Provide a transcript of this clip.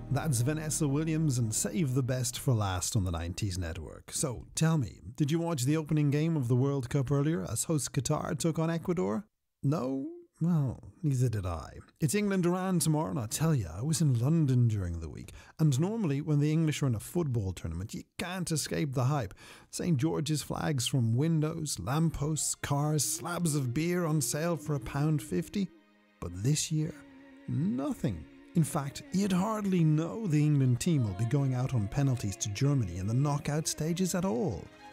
That's Vanessa Williams and Save the Best for Last on the 90s Network. So, tell me, did you watch the opening game of the World Cup earlier as host Qatar took on Ecuador? No? Well, neither did I. It's England-Iran tomorrow, and I tell you, I was in London during the week, and normally when the English are in a football tournament, you can't escape the hype. St. George's flags from windows, lampposts, cars, slabs of beer on sale for £1.50. But this year, nothing. In fact, you'd hardly know the England team will be going out on penalties to Germany in the knockout stages at all.